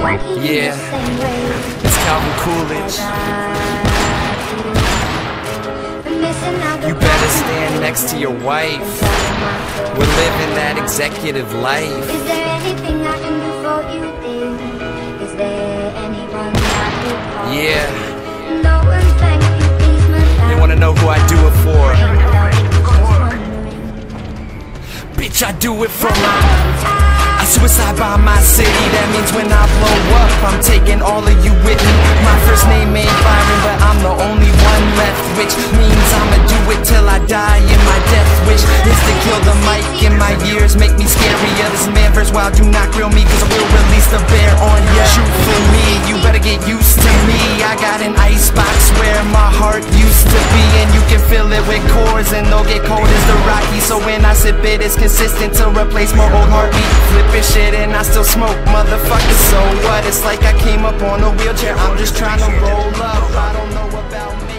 Yeah, it's Calvin Coolidge. You better stand next to your wife. We're living that executive life. Is there anything I can do for you, dear? Is there anyone I could call? Yeah. No one, thank you, please, my They wanna know who I do it for. love. Bitch, I do it for I suicide by my city. That means when I blow up, I'm taking all of you with me. My first name ain't Byron, but I'm the only one left, which means I'ma do it till I die. And my death wish is to kill the mic. And my years make me scarier. This man verse wild, do not grill me, cause I will release the bear on ya. Shoot for me, you better get used to me. I got an icebox where my heart used to be, and you can fill it with cores, and they'll get cold as the Rockies. So when I sip it, it's consistent to replace my old heartbeat. Flipping shit and I still smoke, motherfucker, so what? It's like I came up on a wheelchair, I'm just trying to roll up. I don't know about me.